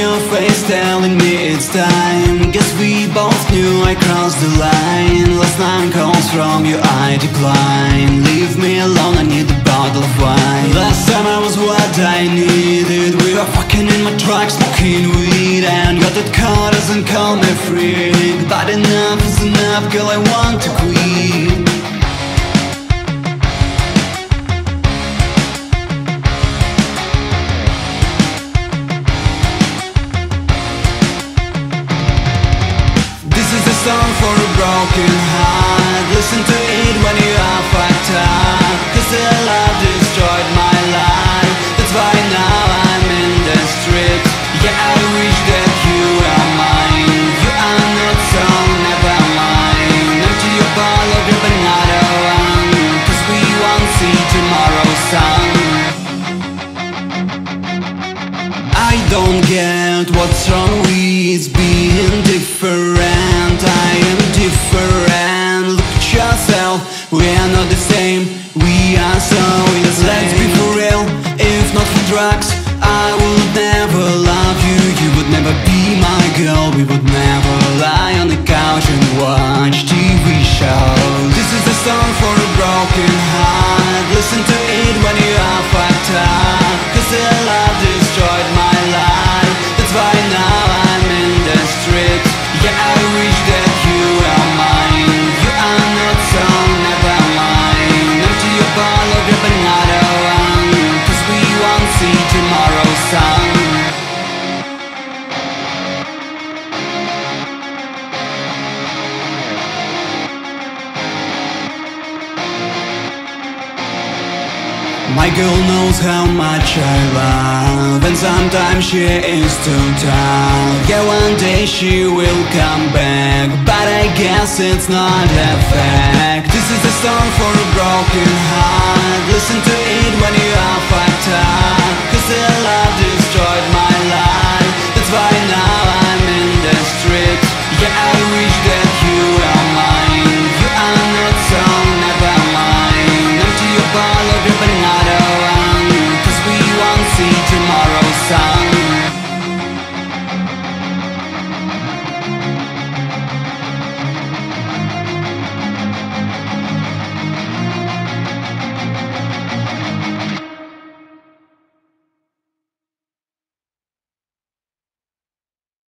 your face telling me it's time. Guess we both knew I crossed the line. Last night calls from you I decline. Leave me alone, I need a bottle of wine. Last time I was what I needed. We were fucking in my truck, smoking weed, and got that car doesn't call me freak. But enough is enough, girl, I want to quit. Song for a broken heart. Listen to it when you are fucked up. Cause the love destroyed my life. That's why now I'm in the street. Yeah, I wish that you are mine. You are not so never mind. Empty your bottle, grab another one. Cause we won't see tomorrow's sun. I don't get what's wrong with being different. I am different. Look at yourself, we are not the same. We are so insane. Let's be for real, if not for drugs, I would never love you. You would never be my girl. We would never lie on the couch and watch TV shows. This is a song for a broken heart. Listen to it when you are fucked up. Cause the love destroyed my life. That's why now I'm in the street. Yeah, I wish that you are mine. You are not so never mind. Empty your bottle, grab another one. Cause we won't see tomorrow's sun. My girl knows how much I love, and sometimes she is too tough. Yeah, one day she will come back, but I guess it's not a fact. This is a song for a broken heart. Listen to it when you are fucked up. Cause the love is